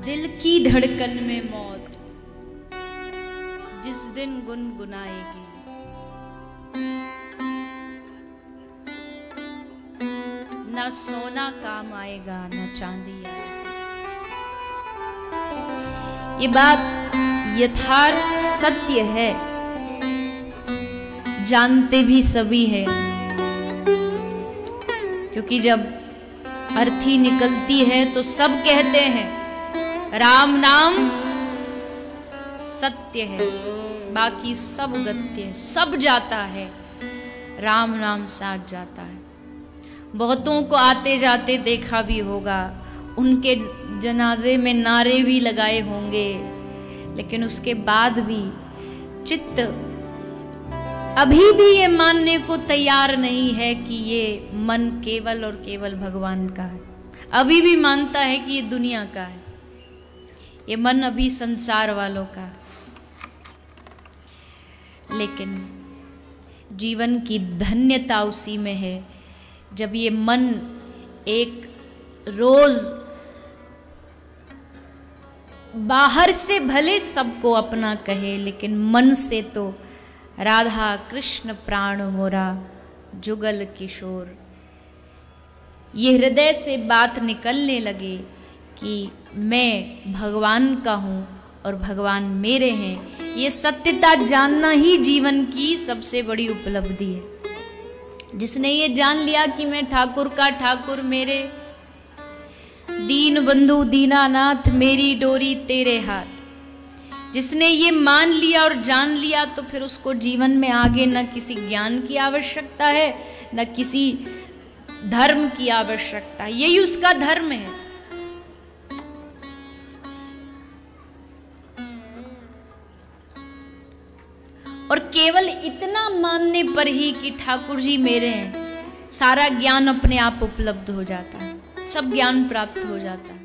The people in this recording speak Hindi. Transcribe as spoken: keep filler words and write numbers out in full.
दिल की धड़कन में मौत जिस दिन गुनगुनाएगी, ना सोना काम आएगा ना चांदी आएगी। ये बात यथार्थ सत्य है, जानते भी सभी है, क्योंकि जब अर्थी निकलती है तो सब कहते हैं राम नाम सत्य है, बाकी सब गत्य है, सब जाता है, राम नाम साथ जाता है। बहुतों को आते जाते देखा भी होगा, उनके जनाजे में नारे भी लगाए होंगे, लेकिन उसके बाद भी चित्त अभी भी ये मानने को तैयार नहीं है कि ये मन केवल और केवल भगवान का है। अभी भी मानता है कि ये दुनिया का है, ये मन अभी संसार वालों का। लेकिन जीवन की धन्यता उसी में है जब ये मन एक रोज बाहर से भले सबको अपना कहे, लेकिन मन से तो राधा कृष्ण प्राण मोरा जुगल किशोर, ये हृदय से बात निकलने लगे कि मैं भगवान का हूँ और भगवान मेरे हैं। ये सत्यता जानना ही जीवन की सबसे बड़ी उपलब्धि है। जिसने ये जान लिया कि मैं ठाकुर का ठाकुर मेरे, दीन बंधु दीनानाथ मेरी डोरी तेरे हाथ, जिसने ये मान लिया और जान लिया, तो फिर उसको जीवन में आगे न किसी ज्ञान की आवश्यकता है न किसी धर्म की आवश्यकता है। यही उसका धर्म है। और केवल इतना मानने पर ही कि ठाकुर जी मेरे हैं, सारा ज्ञान अपने आप उपलब्ध हो जाता है, सब ज्ञान प्राप्त हो जाता है।